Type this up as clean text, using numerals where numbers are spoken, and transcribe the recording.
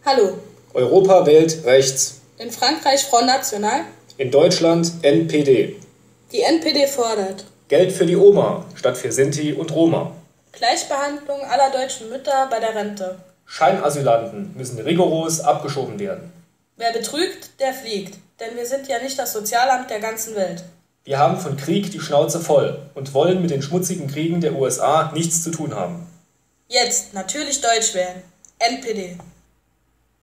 Hallo. Europa wählt rechts. In Frankreich Front National. In Deutschland NPD. Die NPD fordert Geld für die Oma statt für Sinti und Roma. Gleichbehandlung aller deutschen Mütter bei der Rente. Scheinasylanten müssen rigoros abgeschoben werden. Wer betrügt, der fliegt. Denn wir sind ja nicht das Sozialamt der ganzen Welt. Wir haben von Krieg die Schnauze voll und wollen mit den schmutzigen Kriegen der USA nichts zu tun haben. Jetzt natürlich Deutsch wählen. NPD.